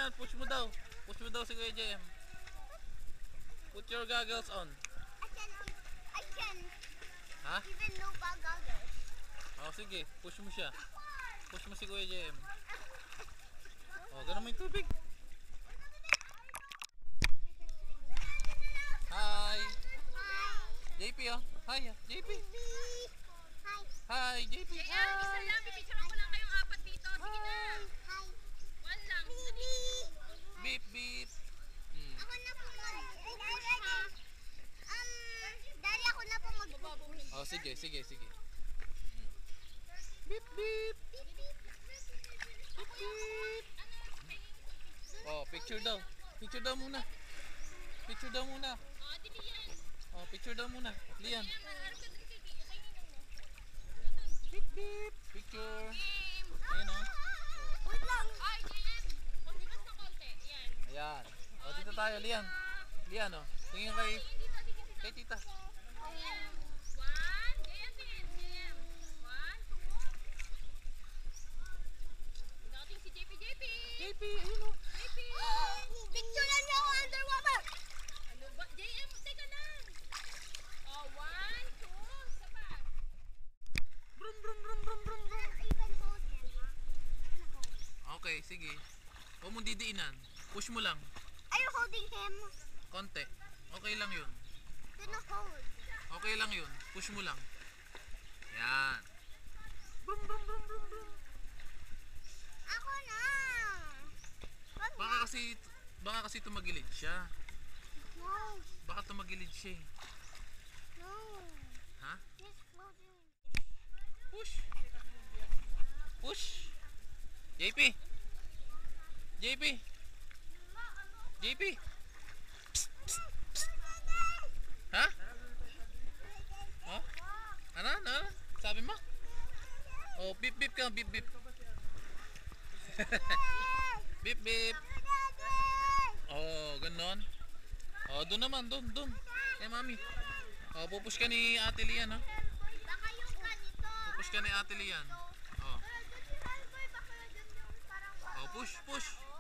Lian, push mo daw. Push mo daw si Kuya JM. Put your goggles on. I can. Ha? Even no goggles. Oh, sige. Push mo siya. Push mo si Kuya JM. Oh, ganun mo yung tubig. Hi. JP oh. Hi, JP. Hi. Hi, JP. JM, isa lang. Pipicturean ko lang kayong apat dito. Sige na. Hi. One lang. Beep, beep. Ako na po mag-push ha. Daddy, ako na po mag-push. Oh, sige, sige, sige. Beep, beep. Beep, beep. Beep, beep. Oh, picture daw. Picture daw muna. Picture daw muna. Oh, di yan. Oh, picture daw muna. Lian. JM, harap ka dito kay Ninong mo. Beep, beep. Picture. Game. Ayan oh. Wait lang. Ay, JM. Pagdikas na konti. Yan. Ayan. Oh, dito tayo, Lian. Lian oh. Tingin kay Dito. tita. JM. One. JM din. JM. One, two. Dating si JP. JP, ayun oh. JP. Picture lang niya ako underwater. Ano ba? JM, teka lang. Oh, one, two. Isa pa. Brum, brum, brum, brum, brum, brum. You can hold him, ha? Okay, sige. Huwag mong didiinan. Push mo lang. Are you holding him? Konti. Okay lang yun. Do not hold. Okay lang yun. Push mo lang. Yan. Brum, brum, brum, brum, brum. Ako na. Wag na. Baka kasi tumagilid siya. No. Baka tumagilid siya eh. No. Ha? Just floating. Push. Push. JP. JP. JP. Psst, psst, psst. Ha? Oh? Ano? Ano? Sabi mo? Oh, beep beep ka. Beep beep. Beep beep. Oh, ganon. Oh, doon naman. Doon. Kay mami. Oh, pupush ka ni Ate Lian, ha? Baka yung ganito. Pupush ka ni Ate Lian. Oh. Baka dun yung parang Oh, push.